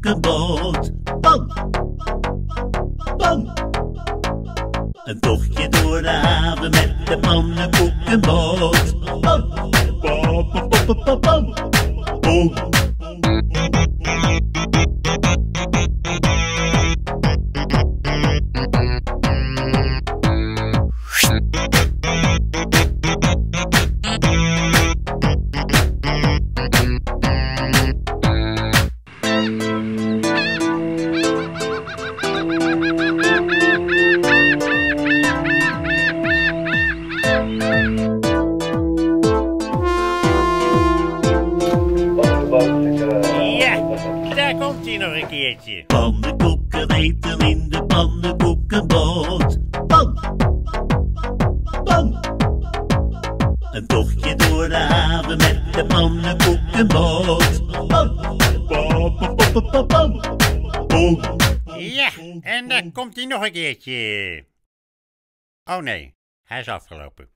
pannenkoekenboot. Pan, pan. Een tochtje door de haven met de pannenkoekenboot. Pan, pan, pan, pan, pan, pan. Boom. Ja, daar komt hij nog een keertje. Pannenkoeken eten in de pannenkoekenboot. Pan, pan. Een tochtje door de haven met de pannenkoekenboot. Pan, pan, pan, pan, pan, pan. Boom. Ja, en daar komt hij nog een keertje. Oh nee, hij is afgelopen.